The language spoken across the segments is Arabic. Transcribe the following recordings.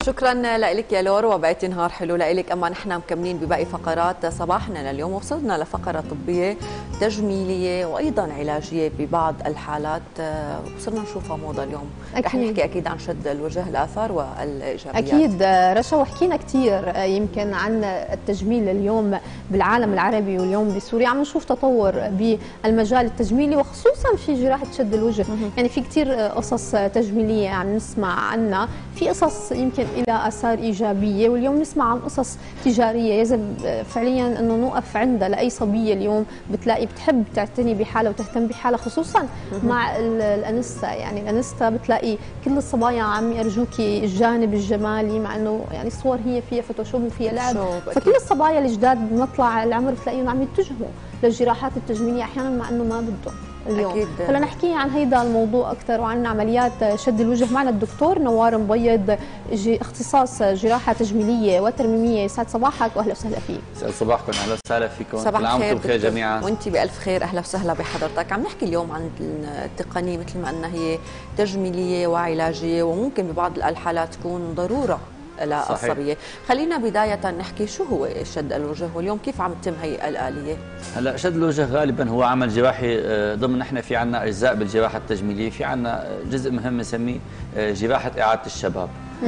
شكرا لك يا لور، وبقيتي نهار حلو لك. اما نحن مكملين بباقي فقرات صباحنا لليوم، وصلنا لفقره طبيه تجميليه وايضا علاجيه ببعض الحالات، وصرنا نشوفها موضه اليوم. رح نحكي اكيد عن شد الوجه، الاثار والايجابيات. اكيد رشا، وحكينا كثير يمكن عن التجميل اليوم بالعالم العربي، واليوم بسوريا عم نشوف تطور بالمجال التجميلي وخصوصا في جراحه شد الوجه. يعني في كثير قصص تجميليه عم نسمع عنها، في قصص يمكن إلى آثار إيجابية، واليوم نسمع عن قصص تجارية يجب فعليا أنه نوقف عندها. لأي صبية اليوم بتلاقي بتحب تعتني بحالها وتهتم بحالها، خصوصا مع الأنستا. يعني الأنستا بتلاقي كل الصبايا عم يرجوكي الجانب الجمالي، مع أنه يعني الصور هي فيها فوتوشوب وفيها لعب، فكل الصبايا الجداد بمطلع العمر بتلاقيهم عم يتجهوا للجراحات التجميلية أحيانا مع أنه ما بدهم اليوم. أكيد. فلنحكي عن هيدا الموضوع أكثر وعن عمليات شد الوجه معنا الدكتور نوار مبيض، اختصاص جراحة تجميلية وترميمية. يسعد صباحك وأهلا وسهلا فيك. يسعد صباحكم، أهلا وسهلا فيكم. صباح الخير بخير جميعا. وأنت بألف خير، أهلا وسهلا بحضرتك. عم نحكي اليوم عن التقنية مثل ما قلنا هي تجميلية وعلاجية، وممكن ببعض الحالات تكون ضرورة للصبية. خلينا بداية نحكي شو هو شد الوجه، واليوم كيف عم تتم هي الآلية؟ هلا شد الوجه غالبا هو عمل جراحي ضمن، احنا في عندنا اجزاء بالجراحه التجميليه، في عندنا جزء مهم بنسميه جراحه اعاده الشباب.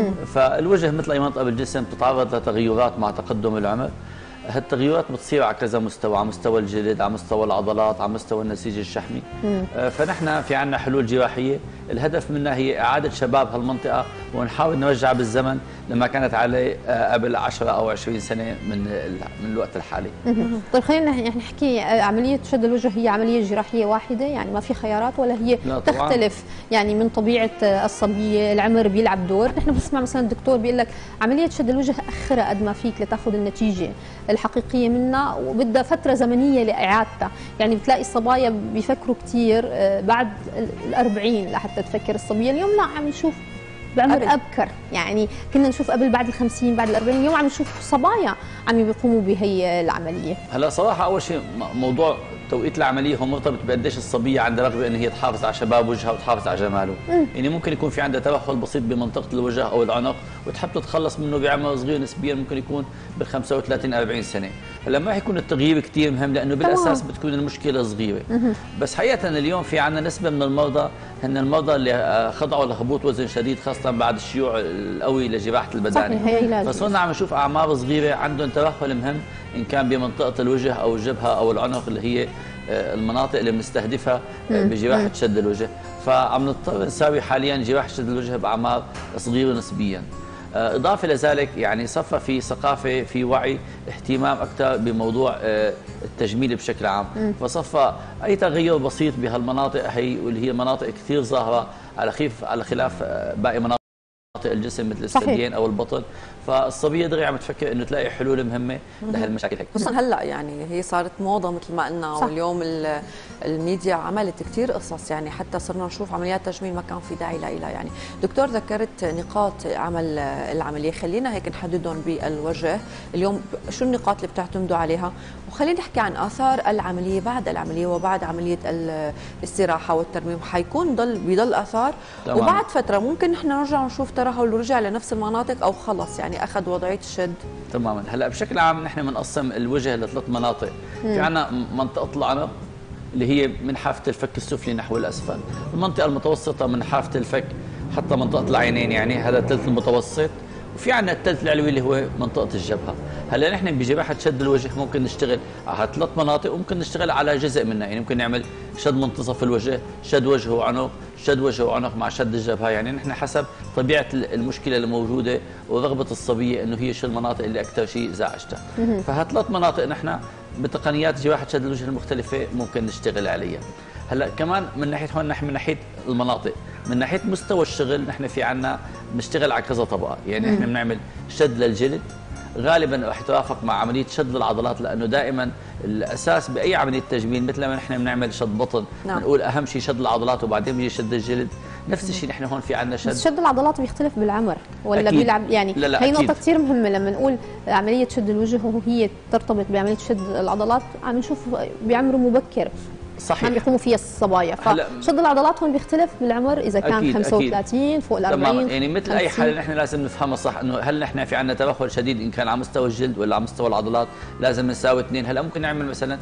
فالوجه مثل اي منطقه بالجسم بتتعرض لتغيرات مع تقدم العمر. هالتغيرات بتصير على كذا مستوى، على مستوى الجلد، على مستوى العضلات، على مستوى النسيج الشحمي. فنحن في عندنا حلول جراحيه، الهدف منها هي اعاده شباب هالمنطقه، ونحاول نرجع بالزمن لما كانت عليه قبل 10 او 20 سنه من الوقت الحالي. طيب خلينا نحكي، عمليه شد الوجه هي عمليه جراحيه واحده، يعني ما في خيارات، ولا هي تختلف يعني من طبيعه الصبيه، العمر بيلعب دور؟ نحن بنسمع مثلا الدكتور بيقول لك عمليه شد الوجه اخرها قد ما فيك لتاخذ النتيجه الحقيقيه منها، وبدها فتره زمنيه لاعادتها. يعني بتلاقي الصبايا بيفكروا كثير بعد ال40 لحتى تفكر الصبيه. اليوم لا، عم نشوف بعمر أبكر، يعني كنا نشوف قبل بعد ال50 بعد ال40، اليوم عم نشوف صبايا عم بيقوموا بهي العمليه. هلا صراحه اول شيء موضوع توقيت العمليه هو مرتبط بقديش الصبيه عندها رغبه ان هي تحافظ على شباب وجهها وتحافظ على جماله. يعني ممكن يكون في عندها ترهل بسيط بمنطقه الوجه او العنق وتحب تتخلص منه بعمر صغير نسبيا، ممكن يكون بال 35 40 سنه. هلا ما حيكون التغيير كثير مهم لانه بالاساس بتكون المشكله صغيره. بس حقيقه اليوم في عندنا نسبه من المرضى هن المرضى اللي خضعوا لهبوط وزن شديد، خاصه بعد الشيوع القوي لجراحه البدانه. فصرنا عم نشوف اعمار صغيره عندهم ترهل مهم، ان كان بمنطقه الوجه او الجبهه او العنق اللي هي المناطق اللي بنستهدفها بجراحه شد الوجه. فعم نضطر نساوي حاليا جراحه شد الوجه باعمار صغيره نسبيا. اضافه لذلك يعني صفى في ثقافه، في وعي، اهتمام اكثر بموضوع التجميل بشكل عام. فصفى اي تغير بسيط بهالمناطق هي، واللي هي مناطق كثير ظاهره على خلاف باقي مناطق الجسم مثل الثديين او البطن. فالصبيه دغري عم تفكر انه تلاقي حلول مهمه لهالمشاكل هيك. خصوصا هلا يعني هي صارت موضه مثل ما قلنا، واليوم الميديا عملت كثير قصص، يعني حتى صرنا نشوف عمليات تجميل ما كان في داعي لها. يعني دكتور ذكرت نقاط عمل العمليه، خلينا هيك نحددهم بالوجه اليوم. شو النقاط اللي بتعتمدوا عليها؟ وخلينا نحكي عن اثار العمليه بعد العمليه وبعد عمليه الاستراحه والترميم. حيكون بيضل اثار تمام. وبعد فتره ممكن نحن نرجع نشوف ترهل ورجع لنفس المناطق، او خلص يعني اخذ وضعيه الشد تماما. هلا بشكل عام نحن بنقسم الوجه لثلاث مناطق. في عندنا منطقه العنق اللي هي من حافه الفك السفلي نحو الاسفل، المنطقه المتوسطه من حافه الفك حتى منطقه العينين، يعني هذا الثلث المتوسط، وفي عندنا الثلث العلوي اللي هو منطقه الجبهه. هلا نحن بجراحه شد الوجه ممكن نشتغل على ثلاث مناطق، وممكن نشتغل على جزء منها. يعني ممكن نعمل شد منتصف الوجه، شد وجه وعنق، شد وجه وعنق مع شد الجبهه. يعني نحن حسب طبيعه المشكله الموجوده ورغبه الصبيه انه هي شو المناطق اللي اكثر شيء زعجتها. فهالثلاث مناطق نحن بتقنيات جراحه شد الوجه المختلفه ممكن نشتغل عليها. هلا كمان من ناحيه هون، نحن من ناحيه المناطق، من ناحيه مستوى الشغل نحن في عنا بنشتغل على كذا طبقه. يعني نحن بنعمل شد للجلد، غالبا رح يتوافق مع عمليه شد للعضلات، لانه دائما الاساس باي عمليه تجميل مثل ما نحن بنعمل شد بطن بنقول اهم شيء شد العضلات وبعدين بيجي شد الجلد. نفس الشيء نحن هون في عندنا شد. بس شد العضلات بيختلف بالعمر ولا أكيد. بيلعب يعني لا هي نقطه كثير مهمه لما نقول عمليه شد الوجه وهي ترتبط بعمليه شد العضلات. عم نشوف بعمر مبكر صحيح. عم يقوموا فيها الصبايا، فشد العضلات هون بيختلف بالعمر اذا كان أكيد 35 فوق ال 40. تماما، يعني مثل اي حاله نحن لازم نفهمها صح، انه هل نحن في عندنا تبخر شديد ان كان على مستوى الجلد ولا على مستوى العضلات، لازم نساوي اثنين. هلا ممكن نعمل مثلا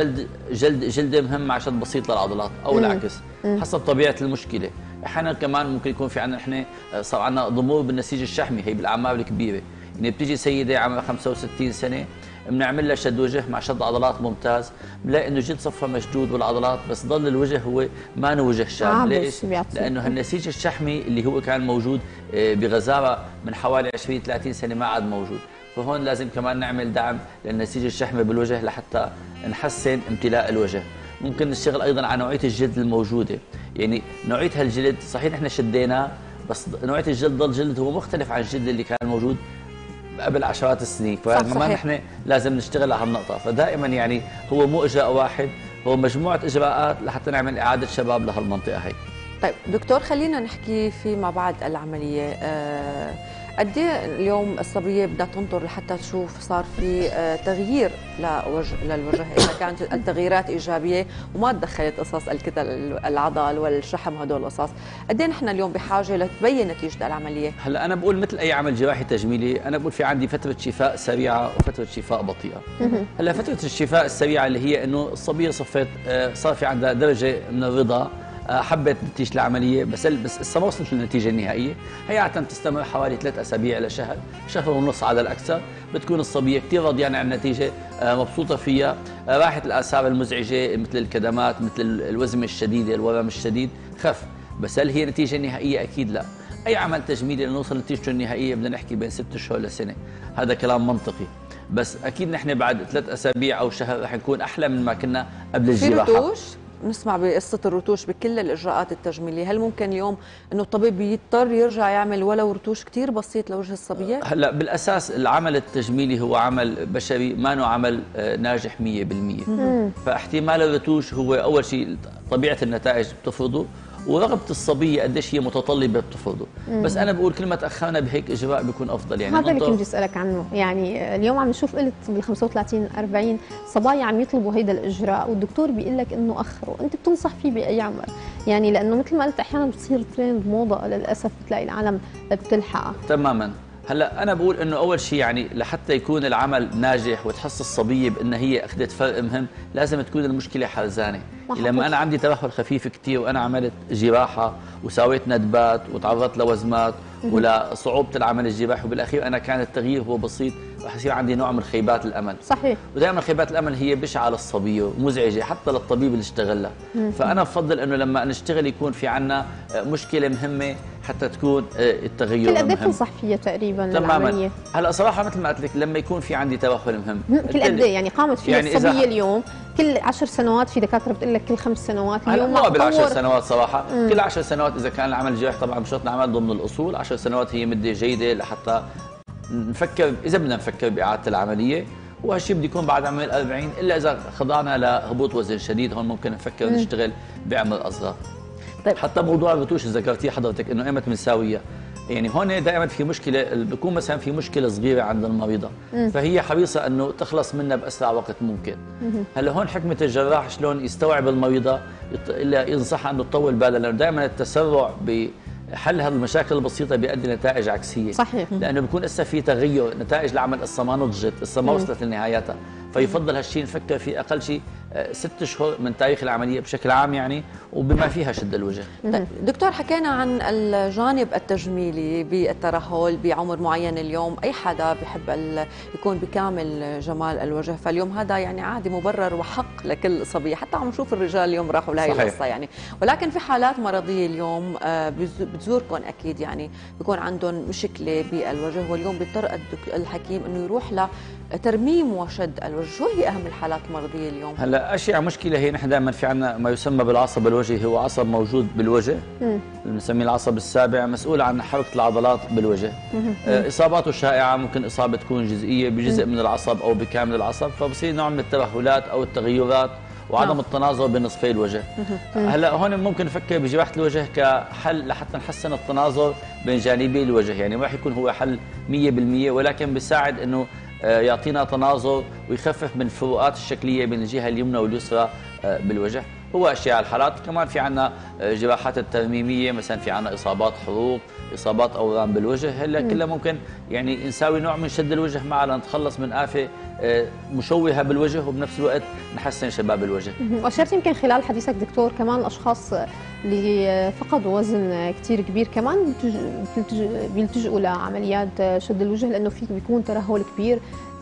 جلد مهم مع شد بسيط للعضلات او العكس حسب طبيعه المشكله. احيانا كمان ممكن يكون في عندنا نحن صار عندنا ضمور بالنسيج الشحمي، هي بالاعمار الكبيره، يعني بتيجي سيده عمرها 65 سنه بنعمل لها شد وجه مع شد عضلات ممتاز، بنلاقي انه جلد صفها مشدود والعضلات، بس ضل الوجه هو ما وجه شاب. ليش؟ لانه النسيج الشحمي اللي هو كان موجود بغزاره من حوالي 20 30 سنه ما عاد موجود، فهون لازم كمان نعمل دعم للنسيج الشحمي بالوجه لحتى نحسن امتلاء الوجه. ممكن نشتغل ايضا على نوعيه الجلد الموجوده، يعني نوعيه هالجلد صحيح نحن شديناه بس نوعيه الجلد ضل جلد هو مختلف عن الجلد اللي كان موجود قبل عشرات السنين، فكمان نحن لازم نشتغل على هالنقطه. فدائما يعني هو مو اجراء واحد، هو مجموعه اجراءات لحتى نعمل اعاده شباب لهالمنطقه هي. طيب دكتور، خلينا نحكي فيما بعد العمليه. قد ايه اليوم الصبيه بدها تنطر لحتى تشوف صار في تغيير للوجه، اذا كانت التغييرات ايجابيه وما تدخلت قصص الكتل العضل والشحم هدول القصص، قد ايه نحن اليوم بحاجه لتبين نتيجه العمليه؟ هلا انا بقول مثل اي عمل جراحي تجميلي، انا بقول في عندي فتره شفاء سريعه وفتره شفاء بطيئه. هلا فتره الشفاء السريعه اللي هي انه الصبيه صفت صار في عندها درجه من الرضا، حبت نتيجه العمليه، بس لسه ما وصلت للنتيجه النهائيه، هي عاده تستمر حوالي 3 اسابيع الى شهر، شهر ونص على الاكثر، بتكون الصبيه كثير راضيانه عن النتيجه، مبسوطه فيها، راحت الاثار المزعجه مثل الكدمات، مثل الوزمه الشديده، الورم الشديد خف، بس هل هي نتيجه نهائيه؟ اكيد لا. اي عمل تجميلي لنوصل لنتيجته النهائيه بدنا نحكي بين 6 شهور لسنه، هذا كلام منطقي، بس اكيد نحن بعد 3 اسابيع او شهر رح نكون احلى من ما كنا قبل الجراحه. في رتوش؟ نسمع بقصة الرتوش بكل الإجراءات التجميلية، هل ممكن اليوم أنه الطبيب يضطر يرجع يعمل ولو رتوش كتير بسيط لوجه الصبية؟ هلا بالأساس العمل التجميلي هو عمل بشري، ما نوع عمل ناجح 100%. فاحتمال الرتوش هو أول شيء طبيعة النتائج بتفرضه، ورغبة الصبية قديش هي متطلبة بتفرضه، بس أنا بقول كل ما تأخرنا بهيك إجراء بيكون أفضل. يعني هذا اللي كنت بدي أسألك عنه، يعني اليوم عم نشوف قلت بال 35 40 صبايا عم يطلبوا هيدا الإجراء والدكتور بيقول لك إنه أخره، أنت بتنصح فيه بأي عمر؟ يعني لأنه مثل ما قلت أحيانا بتصير ترند موضة للأسف بتلاقي العالم بتلحقها. تماما. هلا انا بقول انه اول شيء يعني لحتى يكون العمل ناجح وتحس الصبيه بان هي اخذت فرق مهم، لازم تكون المشكله حرزانه. لما انا عندي تبخر خفيف كثير وانا عملت جراحه وسويت ندبات وتعرضت لوزمات ولصعوبه العمل الجراحي، وبالاخير انا كان التغيير هو بسيط، رح يصير عندي نوع من خيبات الامل. صحيح. ودائما خيبات الامل هي بشعه للصبيه ومزعجه حتى للطبيب اللي اشتغل لها. فانا بفضل انه لما نشتغل يكون في عندنا مشكله مهمه حتى تكون التغير كل قد ايه مهم. بتنصح فيها تقريبا تماما. للعمليه؟ هلا صراحه مثل ما قلت لك لما يكون في عندي تبخر مهم كل قد ايه يعني قامت فيها يعني الصبيه اليوم؟ كل 10 سنوات، في دكاتره بتقول لك كل 5 سنوات، اليوم مو قبل 10 سنوات صراحه. كل 10 سنوات اذا كان العمل الجراحي طبعا بشرط نعمل ضمن الاصول، 10 سنوات هي مده جيده لحتى نفكر اذا بدنا نفكر باعاده العمليه، وهالشيء بده يكون بعد عمر 40 الا اذا خضعنا لهبوط وزن شديد، هون ممكن نفكر نشتغل بعمر اصغر. طيب. حتى موضوع الرتوش اللي ذكرتيه حضرتك انه ايمت بنساويها، يعني هون دائما في مشكله، بيكون مثلا في مشكله صغيره عند المريضه فهي حريصه انه تخلص منها باسرع وقت ممكن. هلا هون حكمه الجراح شلون يستوعب المريضه، الا ينصحها انه تطول بالها، لانه دائما التسرع بحل هذه المشاكل البسيطه بيؤدي نتائج عكسيه. صحيح. لانه بيكون لسه في تغير، نتائج العمل لسه ما نضجت، لسه ما وصلت لنهايتها، فيفضل هالشيء نفكر فيه اقل شيء 6 شهور من تاريخ العمليه بشكل عام يعني، وبما فيها شد الوجه. دكتور، حكينا عن الجانب التجميلي بالترهل بعمر معين. اليوم اي حدا بحب يكون بكامل جمال الوجه، فاليوم هذا يعني عادي مبرر وحق لكل صبيه، حتى عم نشوف الرجال اليوم راحوا لهي القصه يعني. ولكن في حالات مرضيه اليوم بتزوركم اكيد، يعني بيكون عندهم مشكله بالوجه، واليوم بيضطر الحكيم انه يروح لترميم وشد الوجه. شو هي اهم الحالات المرضيه اليوم؟ هلا اشياء مشكله هي نحن دائما في عندنا ما يسمى بالعصب الوجهي، هو عصب موجود بالوجه بنسميه العصب السابع، مسؤول عن حركه العضلات بالوجه. اصاباته شائعه، ممكن اصابه تكون جزئيه بجزء من العصب او بكامل العصب، فبصير نوع من الترهلات او التغيرات وعدم التناظر بين نصفي الوجه. هلا هون ممكن نفكر بجراحه الوجه كحل لحتى نحسن التناظر بين جانبي الوجه، يعني ما راح يكون هو حل 100% ولكن بيساعد انه يعطينا تناظر ويخفف من الفروقات الشكليه بين الجهه اليمنى واليسرى بالوجه. هو اشياء الحالات. كمان في عندنا جراحات الترميميه، مثلا في عندنا اصابات حروق، اصابات اورام بالوجه، هلا كلها ممكن يعني نساوي نوع من شد الوجه معها لنتخلص من آفة مشوهه بالوجه، وبنفس الوقت نحسن شباب الوجه. واشرت يمكن خلال حديثك دكتور كمان الاشخاص اللي فقدوا وزن كثير كبير كمان بيلتجئوا لعمليات شد الوجه، لانه في بيكون ترهل كبير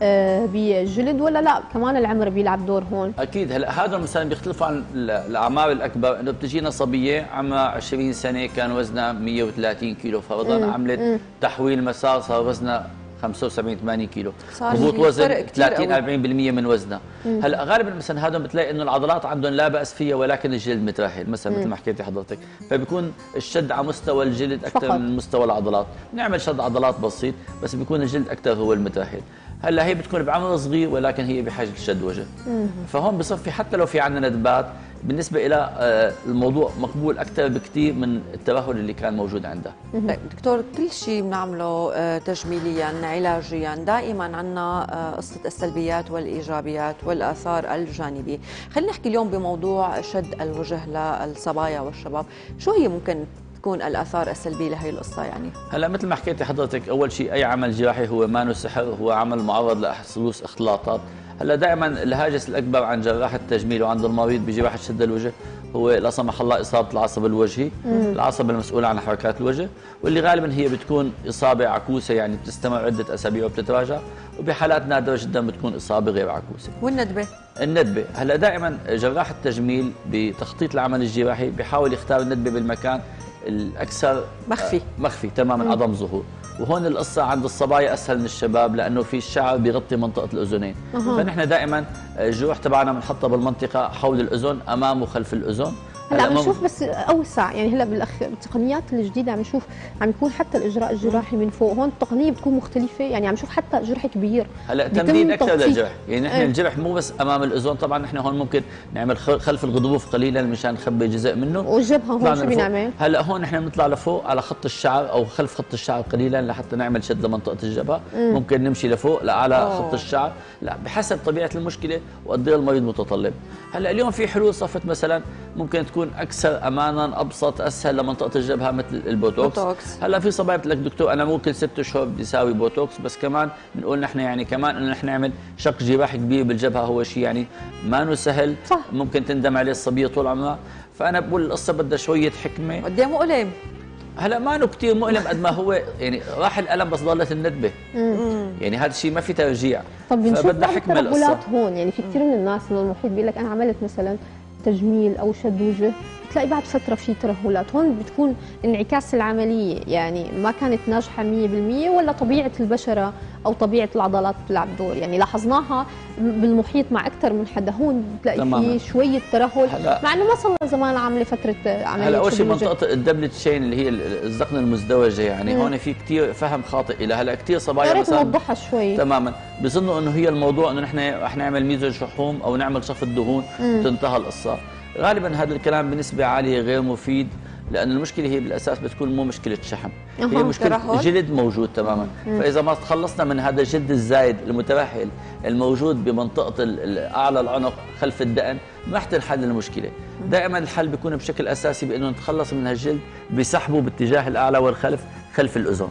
بالجلد، ولا لا كمان العمر بيلعب دور هون؟ اكيد. هلا هذا مثلا بيختلف عن الاعمار الاكبر، انه بتجينا صبيه عمرها 20 سنه كان وزنها 130 كيلو فرضا، عملت تحويل مسار صار وزنها 75 80 كيلو، هبوط وزن 30 40% من وزنها. هلا غالبا مثلا هذول بتلاقي انه العضلات عندهم لا باس فيها، ولكن الجلد مترهل مثلا مثل ما حكيتي حضرتك، فبيكون الشد على مستوى الجلد اكثر من مستوى العضلات. نعمل شد عضلات بسيط بس بيكون الجلد اكثر هو المترهل. هلا هي بتكون بعمر صغير ولكن هي بحاجه لشد وجه. فهون بصفي حتى لو في عندنا ندبات بالنسبه الى الموضوع مقبول اكثر بكثير من الترهل اللي كان موجود عندها. طيب دكتور، كل شيء بنعمله تجميليا علاجيا دائما عندنا قصه السلبيات والايجابيات والاثار الجانبيه. خلينا نحكي اليوم بموضوع شد الوجه للصبايا والشباب، شو هي ممكن تكون الاثار السلبيه لهي القصه يعني؟ هلا مثل ما حكيتي حضرتك، اول شيء اي عمل جراحي هو ما سحر، هو عمل معرض لحدوث اختلاطات. هلا دائما الهاجس الاكبر عن جراح التجميل وعند المريض بجراحه شد الوجه هو لا سمح الله اصابه العصب الوجهي، العصب المسؤول عن حركات الوجه، واللي غالبا هي بتكون اصابه عكوسه يعني بتستمر عده اسابيع وبتتراجع، وبحالات نادره جدا بتكون اصابه غير عكوسه. والندبه؟ الندبه هلا دائما جراح التجميل بتخطيط العمل الجراحي بيحاول يختار الندبه بالمكان الاكثر مخفي تماما عدم ظهور. وهون القصه عند الصبايا اسهل من الشباب، لانه في الشعر بيغطي منطقه الاذنين. فنحن دائما الجروح تبعنا بنحطها بالمنطقه حول الاذن، امام وخلف الاذن. هلا عم نشوف بس اوسع، يعني هلا بالتقنيات الجديده عم نشوف عم يكون حتى الاجراء الجراحي من فوق، هون التقنيه بتكون مختلفه، يعني عم نشوف حتى جرح كبير. هلا تمديد اكثر للجرح، يعني نحن الجرح مو بس امام الاذن، طبعا نحن هون ممكن نعمل خلف الغضروف قليلا مشان نخبي جزء منه. والجبهه هون شو بنعمل؟ هلا هون نحن بنطلع لفوق على خط الشعر او خلف خط الشعر قليلا لحتى نعمل شد لمنطقه الجبهه. ممكن نمشي لفوق لاعلى خط الشعر، لا بحسب طبيعه المشكله وقد ايه المريض متطلب. هلا اليوم في حلول صفت مثلا ممكن تكون اكثر امانا، ابسط، اسهل لمنطقه الجبهه مثل البوتوكس. هلا في صبايا بتقول لك دكتور انا مو كل 6 اشهر بدي اساوي بوتوكس، بس كمان بنقول نحن يعني كمان انه نحن نعمل شق جراحي كبير بالجبهه هو شيء يعني ما سهل، ممكن تندم عليه الصبيه طول عمرها. فانا بقول القصه بدها شويه حكمه. قد ايه مؤلم؟ هلا ما كثير مؤلم قد ما هو يعني راح الالم بس ضلت الندبه. يعني هذا الشيء ما في ترجيع. طب بنشوف الترهلات هون، يعني في كثير من الناس من المحيط بيقول لك انا عملت مثلا تجميل او شد وجه، بتلاقي بعد فتره في ترهلات، هون بتكون انعكاس العمليه يعني ما كانت ناجحه 100%، ولا طبيعه البشره او طبيعه العضلات بتلعب دور؟ يعني لاحظناها بالمحيط مع اكثر من حدا، هون بتلاقي في شويه ترهل مع انه ما صار زمان عامله فتره عمليه. هلا اول شيء منطقه الدبل تشين اللي هي الذقن المزدوجه، يعني هون في كثير فهم خاطئ لها. هلا كثير صبايا مثلا نوضحها شوي تماما بظنوا انه هي الموضوع انه نحن رح نعمل ميزو شحوم او نعمل شفط دهون وتنتهى القصه. غالبا هذا الكلام بنسبه عاليه غير مفيد، لأن المشكلة هي بالأساس بتكون مو مشكلة شحم، هي مشكلة جلد موجود تماما. فإذا ما تخلصنا من هذا الجلد الزايد المترهل الموجود بمنطقة أعلى العنق خلف الدقن ما رح تنحل المشكلة. دائما الحل بيكون بشكل أساسي بأنه نتخلص من هالجلد بسحبه باتجاه الأعلى والخلف خلف الأذن.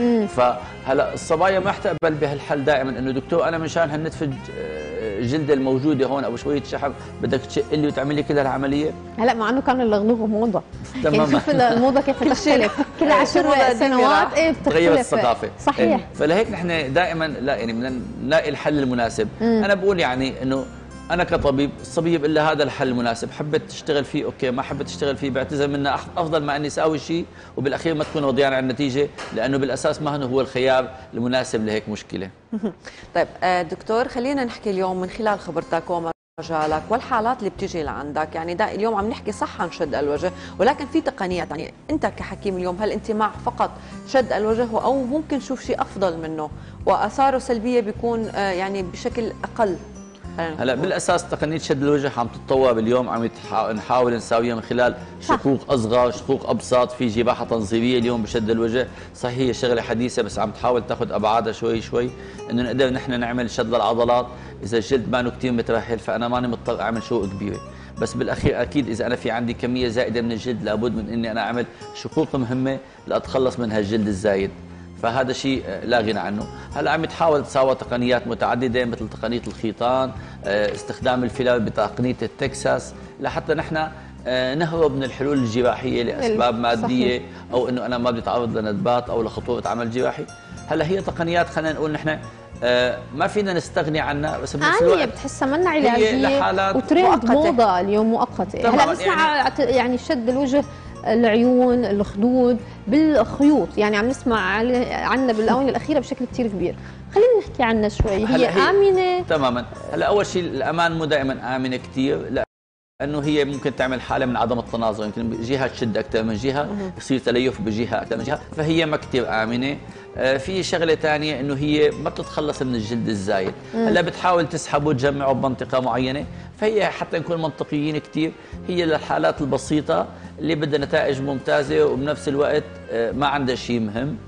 فهلا الصبايا ما رح تقبل بهالحل دائما، انه دكتور انا مشان هالنتفه الجلد الموجوده هون او شويه شحم بدك تشق لي وتعمل لي كل هالعمليه. هلا مع انه كان اللغلوغ موضه تماما، يعني شوف الموضه كيف بتختلف كل 10 سنوات بتختلف، تغيرت الثقافه. صحيح. فلهيك نحن دائما لا يعني بدنا نلاقي الحل المناسب. انا بقول يعني انه انا كطبيب الصبيه بقول لها هذا الحل المناسب، حبت تشتغل فيه اوكي، ما حبت تشتغل فيه بعتذر منها، افضل ما اني اساوي شيء وبالاخير ما تكون راضيان عن النتيجه، لانه بالاساس ما هو الخيار المناسب لهيك مشكله. طيب دكتور، خلينا نحكي اليوم من خلال خبرتك ومجالك والحالات اللي بتيجي لعندك، يعني اليوم عم نحكي صح عن شد الوجه، ولكن في تقنيات، يعني انت كحكيم اليوم هل انت مع فقط شد الوجه او ممكن نشوف شيء افضل منه واثاره سلبيه بيكون يعني بشكل اقل؟ هلا بالاساس تقنيه شد الوجه عم تتطور باليوم، عم نحاول نساويها من خلال شقوق اصغر، شقوق ابسط، في جراحه تنظيريه اليوم بشد الوجه، صحيح هي شغله حديثه بس عم تحاول تاخذ ابعادها شوي شوي، انه نقدر نحن نعمل شد للعضلات. اذا الجلد ما كثير مترهل فانا ماني مضطر اعمل شقوق كبيره، بس بالاخير اكيد اذا انا في عندي كميه زائده من الجلد لابد من اني انا اعمل شقوق مهمه لاتخلص من هالجلد الزايد، فهذا شيء لا غنى عنه. هلا عم تحاول تساوى تقنيات متعدده مثل تقنيه الخيطان، استخدام الفيلر بتقنيه التكساس، لحتى نحن نهرب من الحلول الجراحيه لاسباب ماديه او انه انا ما بدي اتعرض لندبات او لخطوره عمل جراحي. هلا هي تقنيات خلينا نقول نحن ما فينا نستغني عنها، بس بنفس الوقت بتحسها منا علاجيه وترند موضه اليوم مؤقته. هلا بنسمع يعني شد الوجه، العيون، الخدود بالخيوط، يعني عم نسمع عنها بالاونه الاخيره بشكل كثير كبير. خلينا نحكي عنها شوي. هي امنه تماما؟ هلا اول شيء الامان مو دائما امنه كثير، لانه هي ممكن تعمل حاله من عدم التناظر، يمكن جهه تشد اكثر من جهه، يصير تليف بجهه اكثر من جهه، فهي ما كثير امنه. في شغله ثانيه انه هي ما بتتخلص من الجلد الزايد، هلا بتحاول تسحبه وتجمعه بمنطقه معينه، فهي حتى نكون منطقيين كثير هي للحالات البسيطه اللي بدها نتائج ممتازه وبنفس الوقت ما عندها شيء مهم،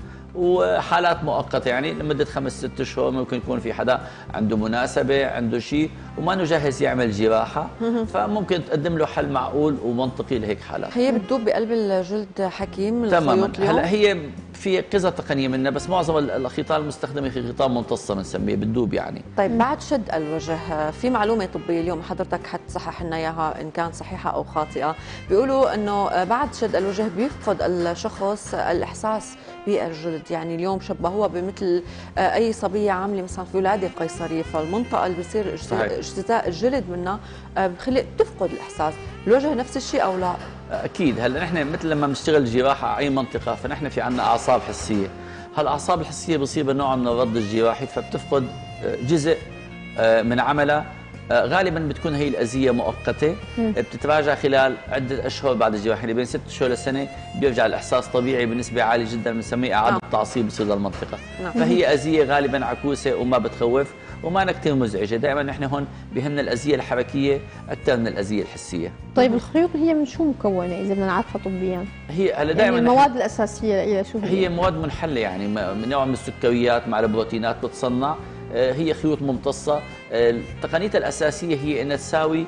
وحالات مؤقته يعني لمده 5 6 اشهر ممكن يكون في حدا عنده مناسبه عنده شيء وما انه جاهز يعمل جراحه، فممكن تقدم له حل معقول ومنطقي لهيك حالات. هي بتدوب بقلب الجلد حكيم تماما. هلا هي في كذا تقنيه منها، بس معظم الخيطان المستخدمه في خيطان ممتصه بنسميه بتدوب يعني. طيب بعد شد الوجه في معلومه طبيه اليوم حضرتك حتصحح لنا اياها ان كان صحيحه او خاطئه، بيقولوا انه بعد شد الوجه بيفقد الشخص الاحساس بالجلد، يعني اليوم شبهوها بمثل اي صبيه عامله مثلا في ولاده قيصريه، فالمنطقه اللي بصير اجتزاء الجلد منها بخلق تفقد الاحساس. الوجه نفس الشيء او لا؟ اكيد. هلا نحن مثل لما بنشتغل جراحه على اي منطقه فنحن في عندنا اعصاب حسيه، هالاعصاب الحسيه بصيب نوع من الرد الجراحي فبتفقد جزء من عملها. غالبا بتكون هي الاذيه مؤقته بتتراجع خلال عده اشهر بعد الجراحه، يعني بين 6 اشهر لسنه بيرجع الاحساس طبيعي بنسبه عاليه جدا، بنسميه اعاده تعصيب بصير للمنطقه. فهي اذيه غالبا عكوسه وما بتخوف وما كثير مزعجه، دائما نحن هون بهمنا الاذيه الحركيه اكثر من الاذيه الحسيه. طيب الخيوط هي من شو مكونه اذا بدنا نعرفها طبيا؟ هي هلا دائما يعني المواد الاساسيه لها شو هي مواد منحله، يعني نوع من السكريات مع البروتينات بتصنع، هي خيوط ممتصه. تقنيتها الاساسيه هي انها تساوي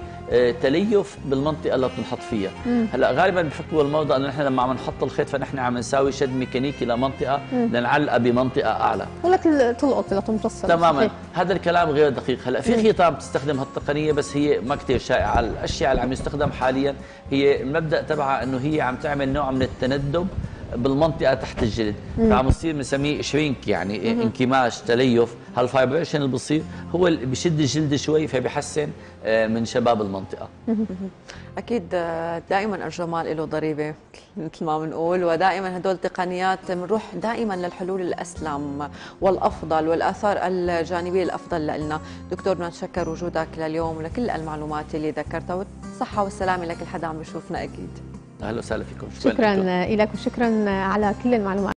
تليف بالمنطقه اللي بتنحط فيها. هلا غالبا بفكروا المرضى انه نحن لما عم نحط الخيط فنحن عم نساوي شد ميكانيكي لمنطقه لنعلقها بمنطقه اعلى ولا تلقط لتمتص. تماما. هذا الكلام غير دقيق. هلا في خيطان بتستخدم هالتقنيه بس هي ما كثير شائعه. الاشياء اللي عم يستخدم حاليا هي المبدا تبعها انه هي عم تعمل نوع من التندب بالمنطقه تحت الجلد، فعم يصير بنسميه شرينك، يعني انكماش تليف. هالفايبريشن اللي بصير هو اللي بشد الجلد شوي فبيحسن من شباب المنطقه. اكيد دائما الجمال له ضريبه مثل ما بنقول، ودائما هدول التقنيات بنروح دائما للحلول الاسلم والافضل والاثار الجانبيه الافضل لنا. دكتور بنتشكر وجودك لليوم ولكل المعلومات اللي ذكرتها، والصحه والسلامه لكل حدا عم بيشوفنا اكيد. اهلا وسهلا فيكم. شكرا لك وشكرا على كل المعلومات.